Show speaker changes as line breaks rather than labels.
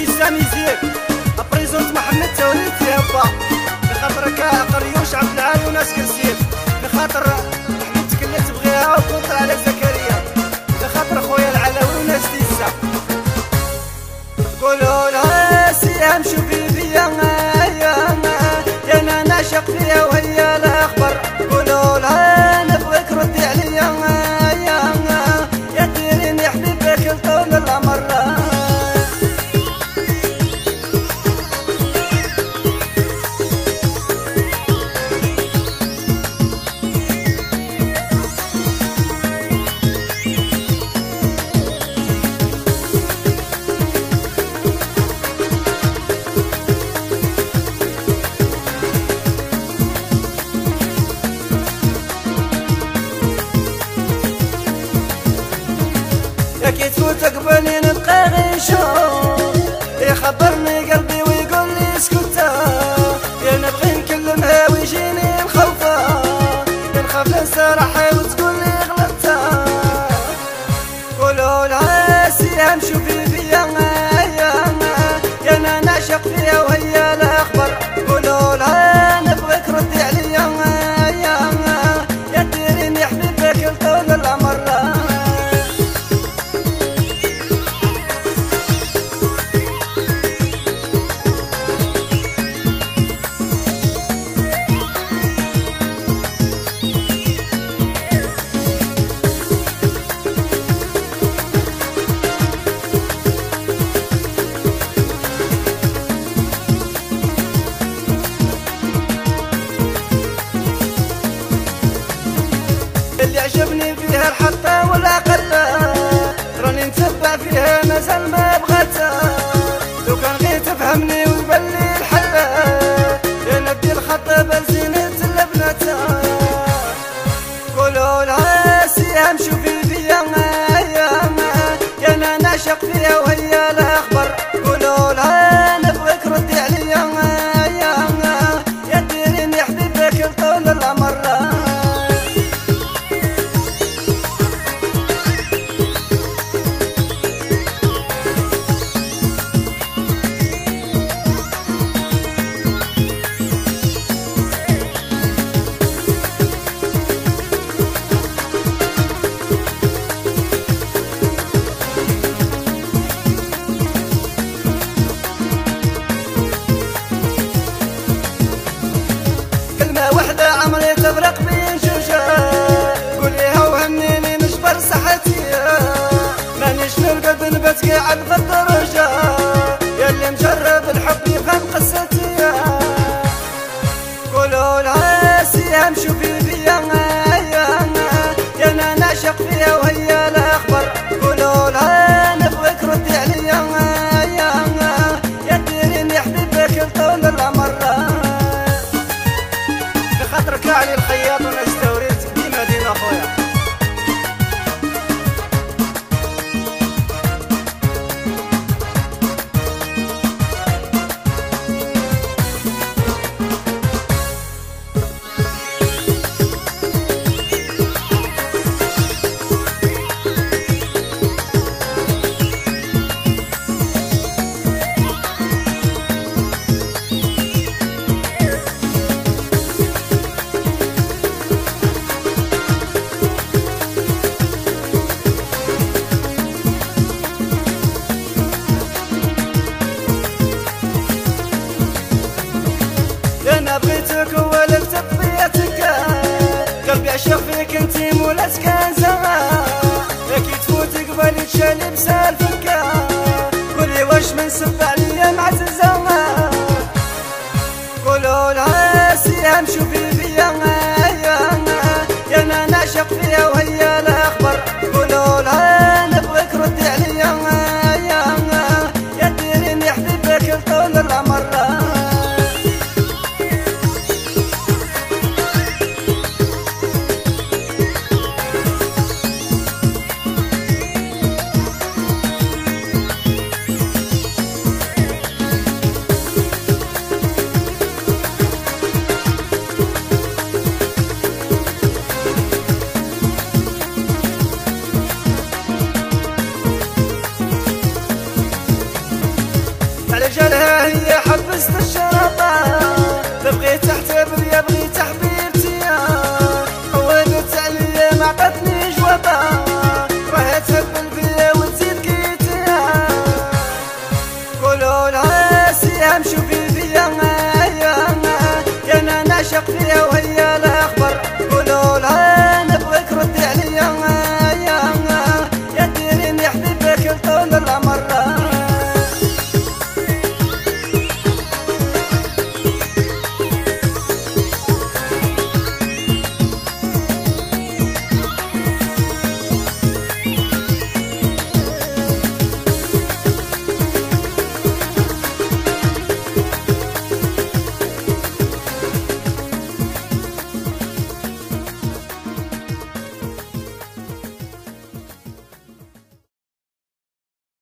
دي ساميزيك ابريزونت محمد توليد فيها با بخاطرك قريوش عبد العالي وناس كرسيف بخاطر حميد تكلت بغيها وكونتر على زكريا بخاطر خويا العلاوي وناس ديسا قولوا لها سيام شوفي فيا يا انا نعشق فيها وهي الاخبر قولوا لها نبغيك ردي عليا يا ديريني حبيبك لطول العمر كي تفوت قبلي نبقى غيشوف يخبرني قلبي ويقول لي اسكت يا نبغي نكلمها ويجيني نخوفها نخاف ننسى روحي وتقول لي غلطت قولوا لها سيام شوفي فيا يا انا نعشق فيها وهي الاخبر قولوا لها نبغيك ردي عليا يا ديريني حبيبك لطول العمر اللي عجبني فيها الحطة والأقلة راني نتبع فيها مازال ما بغاتها لو كان غير تفهمني ويبلي الحلة يا نبدي الخطة بزينة لبنتها قولوا لها سيام شوفي فيا يا انا نعشق فيها وهي الاخبر قولوا لها نبغيك ردي عليا يا ديريني حبيبك لطول العمر وحدة عمري تبرق بين جوجة قوليها وهنيني نجبر صحتي مانيش نرقد نبات قاعد في الدرجة ياللي مجرب الحب يفهم قصتي قولوا لها سيام شوفي فيا يا انا نعشق فيها وهي الاخبر قولوا لها نبغيك ردي عليا يا ديريني حبيبك لطول العمر خاطرك علي الخياط وناس توريت ديما ديما خويا انا بغيتك وولفت بضيتك قلبي عشق فيك انتي مولات كنزة كي تفوت قبالي تشالي بسالفك قولي واش من سب عليا معززة قولوا لها سيام شوفي فيا يا انا نعشق فيها وهي الاخبر قولوا لها نبغيك ردي عليا يا ديريني حبيبك لطول العمر لبست الشراب